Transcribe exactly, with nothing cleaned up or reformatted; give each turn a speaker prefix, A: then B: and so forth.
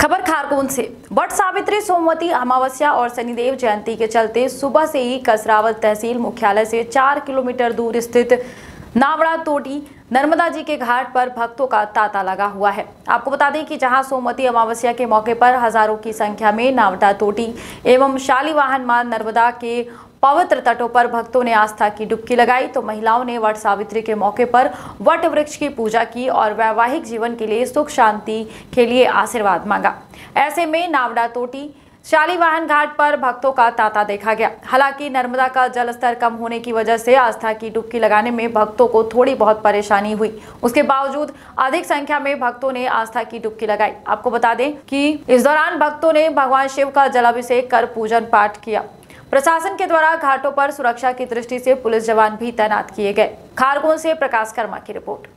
A: खबर खारकोन से। वट सावित्री, सोमवती अमावस्या और शनिदेव जयंती के चलते सुबह से ही कसरावत तहसील मुख्यालय से चार किलोमीटर दूर स्थित नावड़ा तोटी नर्मदा जी के घाट पर भक्तों का तांता लगा हुआ है। आपको बता दें कि जहां सोमवती अमावस्या के मौके पर हजारों की संख्या में नावड़ा तोटी एवं शालीवाहन मां नर्मदा के पवित्र तटों पर भक्तों ने आस्था की डुबकी लगाई, तो महिलाओं ने वट सावित्री के मौके पर वट वृक्ष की पूजा की और वैवाहिक जीवन के लिए सुख शांति के लिए आशीर्वाद मांगा। ऐसे में नावड़ा तोटी शालीवाहन घाट पर भक्तों का तांता देखा गया। हालांकि नर्मदा का जल स्तर कम होने की वजह से आस्था की डुबकी लगाने में भक्तों को थोड़ी बहुत परेशानी हुई। उसके बावजूद अधिक संख्या में भक्तों ने आस्था की डुबकी लगाई। आपको बता दें कि इस दौरान भक्तों ने भगवान शिव का जलाभिषेक कर पूजन पाठ किया। प्रशासन के द्वारा घाटों पर सुरक्षा की दृष्टि से पुलिस जवान भी तैनात किए गए। खारकोन से प्रकाश कर्मा की रिपोर्ट।